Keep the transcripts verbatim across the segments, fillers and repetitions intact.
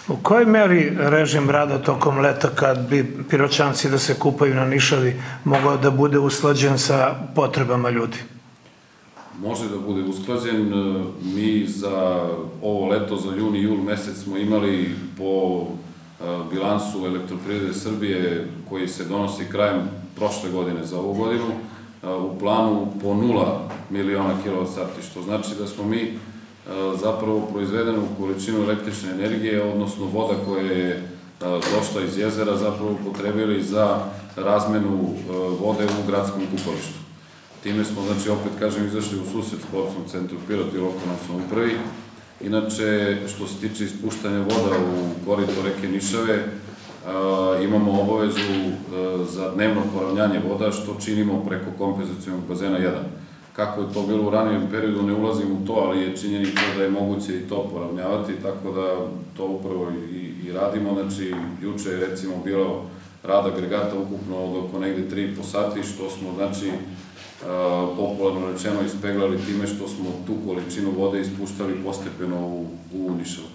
U kojoj meri režim rada tokom leta, kad bi Piroćanci da se kupaju na Nišavi, mogao da bude usklađen sa potrebama ljudi? Može da bude usklađen. Mi za ovo leto, za jun i jul mesec, smo imali po bilansu Elektroprivrede Srbije, koji se donosi krajem prošle godine za ovu godinu, u planu po nula miliona kilovat sati, što znači da smo mi zapravo proizvedenu količinu električne energije, odnosno voda koja je došla iz jezera, zapravo upotrebili za razmenu vode u gradskom kupalištu. Time smo, znači, opet kažem, izašli u susret Sportskom centru Pirot i lokalnoj samoupravi. Inače, što se tiče ispuštanja voda u korito reke Nišave, imamo obavezu za dnevno poravnjanje voda, što činimo preko kompenzacionog bazena jedan. Kako je to bilo u ranijem periodu, ne ulazim u to, ali je činjenica da je moguće i to poravnjavati, tako da to upravo i radimo. Znači, juče je recimo bilo rad agregata ukupno od oko negde tri i po sati, što smo, znači, popularno rečeno ispeglali time što smo tu količinu vode ispuštali postepeno u Nišavu.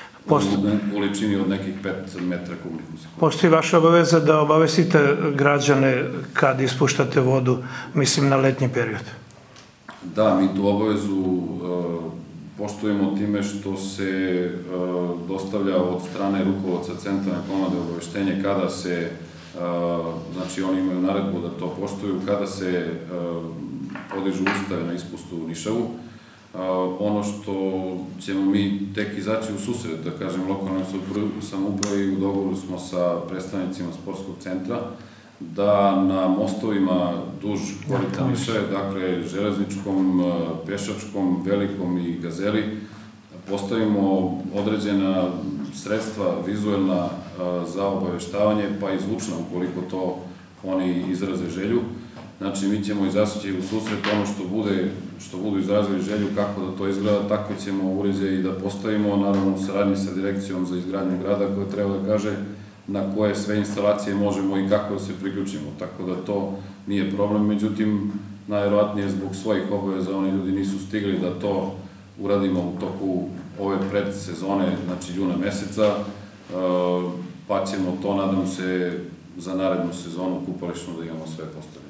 U količini od nekih pet metra kubnih u sekundu. Postoji vaša obaveza da obavestite građane kad ispuštate vodu, mislim na letnji period? Da, mi tu obavezu poštujemo time što se dostavlja od strane rukovodca centralne komande obaveštenje kada se, znači oni imaju naredbu da to poštuju, kada se podižu ustave na ispustu u Nišavu. Ono što ćemo mi tek izaći u susret, da kažem, lokalnoj samoupravi, u dogovoru smo sa predstavnicima sportskog centra, da na mostovima duž korita Nišave, dakle železničkom, pešačkom, velikom i gazeli, postavimo određena sredstva vizuelna za obaveštavanje, pa i zvučna ukoliko to oni izraze želju. Znači, mi ćemo izaći u susret ono što budu izrazili želju, kako da to izgleda, tako ćemo uređaj i da postavimo, naravno u saradnji sa direkcijom za izgradnju grada, koja treba da kaže na koje sve instalacije možemo i kako da se priključimo, tako da to nije problem. Međutim, najverovatnije zbog svojih obaveza oni ljudi nisu stigli da to uradimo u toku ove predsezone, znači juna meseca, pa ćemo to, nadam se, za narednu sezonu kupališnu da imamo sve postavljeno.